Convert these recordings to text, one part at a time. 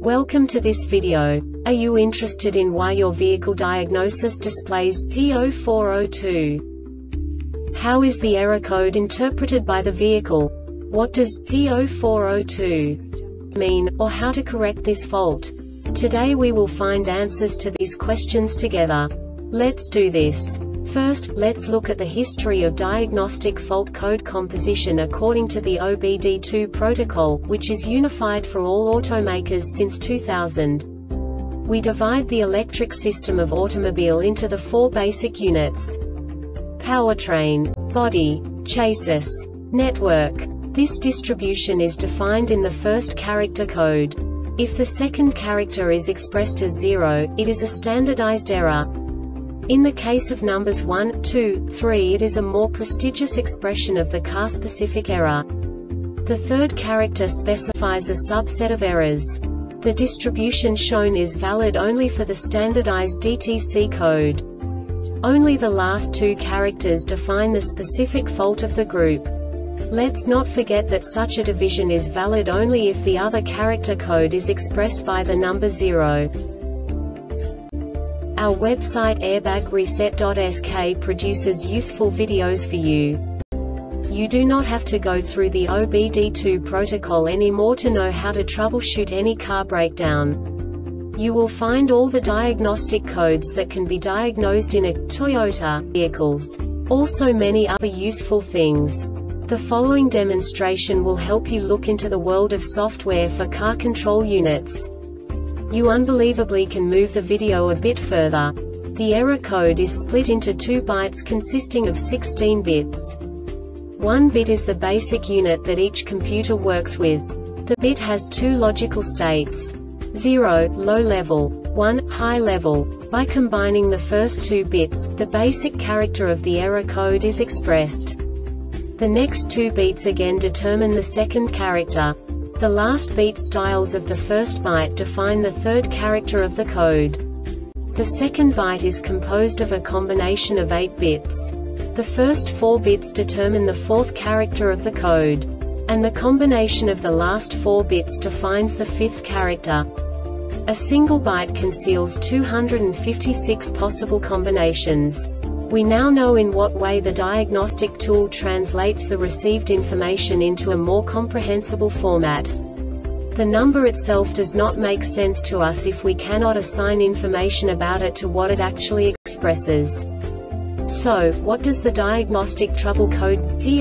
Welcome to this video. Are you interested in why your vehicle diagnosis displays P0402? How is the error code interpreted by the vehicle? What does P0402 mean, or how to correct this fault? Today we will find answers to these questions together. Let's do this. First, let's look at the history of diagnostic fault code composition according to the OBD2 protocol, which is unified for all automakers since 2000. We divide the electric system of automobile into the four basic units: powertrain, body, chassis, network. This distribution is defined in the first character code. If the second character is expressed as 0, it is a standardized error. In the case of numbers 1, 2, 3, it is a more prestigious expression of the car-specific error. The third character specifies a subset of errors. The distribution shown is valid only for the standardized DTC code. Only the last two characters define the specific fault of the group. Let's not forget that such a division is valid only if the other character code is expressed by the number 0. Our website airbagreset.sk produces useful videos for you. You do not have to go through the OBD2 protocol anymore to know how to troubleshoot any car breakdown. You will find all the diagnostic codes that can be diagnosed in a Toyota vehicles. Also many other useful things. The following demonstration will help you look into the world of software for car control units. You unbelievably can move the video a bit further. The error code is split into 2 bytes consisting of 16 bits. 1 bit is the basic unit that each computer works with. The bit has 2 logical states: 0, low level, 1, high level. By combining the first 2 bits, the basic character of the error code is expressed. The next 2 beats again determine the second character. The last beat styles of the first byte define the third character of the code. The second byte is composed of a combination of 8 bits. The first 4 bits determine the fourth character of the code. And the combination of the last 4 bits defines the fifth character. A single byte conceals 256 possible combinations. We now know in what way the diagnostic tool translates the received information into a more comprehensible format. The number itself does not make sense to us if we cannot assign information about it to what it actually expresses. So, what does the diagnostic trouble code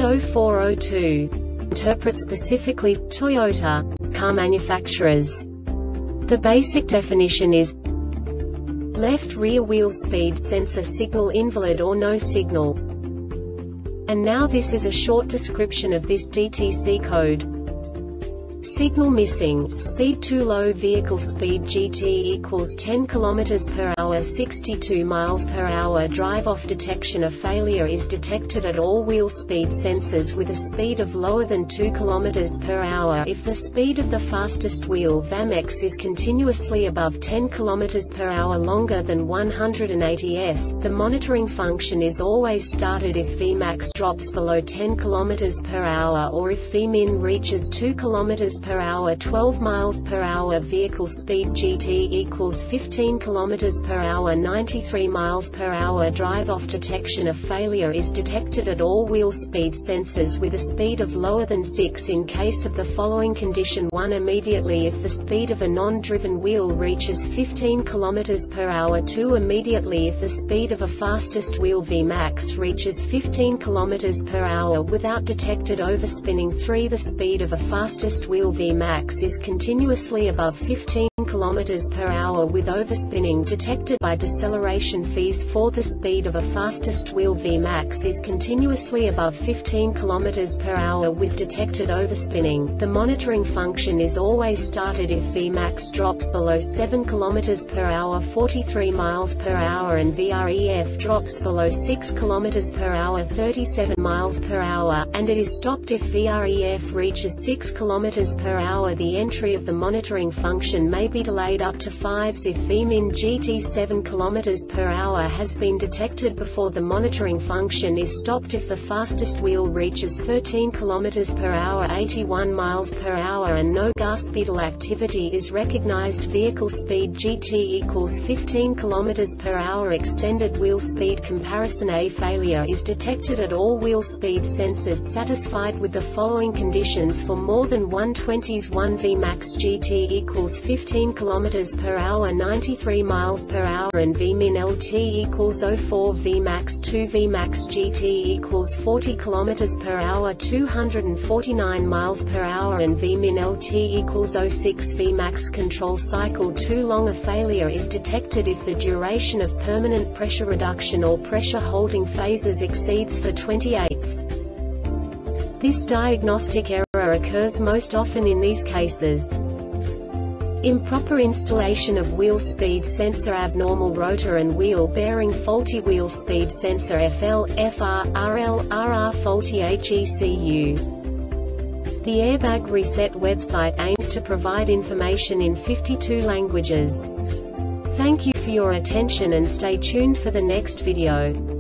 P0402 interpret specifically for Toyota car manufacturers? The basic definition is left rear wheel speed sensor signal invalid or no signal. And now this is a short description of this DTC code. Signal missing, speed too low, vehicle speed GT equals 10 km per hour, 62 miles per hour, drive off, detection of failure is detected at all wheel speed sensors with a speed of lower than 2 km per hour if the speed of the fastest wheel VMAX is continuously above 10 km per hour longer than 180 s. The monitoring function is always started if Vmax drops below 10 km per hour or if Vmin reaches 2 km per hour, 12 miles per hour. Vehicle speed GT equals 15 km per hour, 93 miles per hour. Drive off, detection of failure is detected at all wheel speed sensors with a speed of lower than 6 in case of the following condition: 1, immediately if the speed of a non-driven wheel reaches 15 km per hour, 2, immediately if the speed of a fastest wheel Vmax reaches 15 km per hour without detected overspinning, 3, the speed of a fastest wheel Vmax is continuously above 15 km per hour with overspinning detected by deceleration fees, 4, the speed of a fastest wheel Vmax is continuously above 15 km per hour with detected overspinning. The monitoring function is always started if Vmax drops below 7 km per hour, 43 miles per hour, and VREF drops below 6 km per hour, 37 miles per hour, and it is stopped if VREF reaches 6 km per hour. The entry of the monitoring function may be delayed up to 5s if Vmin GT 7 km per hour has been detected before the monitoring function is stopped. If the fastest wheel reaches 13 km per hour 81 miles per hour and no gas pedal activity is recognized, vehicle speed GT equals 15 km per hour. Extended wheel speed comparison. A failure is detected at all wheel speed sensors satisfied with the following conditions for more than 120s. 1 Vmax GT equals 15 km per hour 93 miles per hour and Vmin LT equals 04 Vmax. 2 Vmax GT equals 40 km per hour 249 miles per hour and Vmin LT equals 06 Vmax. Control cycle too long. A failure is detected if the duration of permanent pressure reduction or pressure holding phases exceeds for 28s. This diagnostic error occurs most often in these cases: improper installation of wheel speed sensor, abnormal rotor and wheel bearing, faulty wheel speed sensor FL, FR, RL, RR, faulty HECU. The Airbag Reset website aims to provide information in 52 languages. Thank you for your attention and stay tuned for the next video.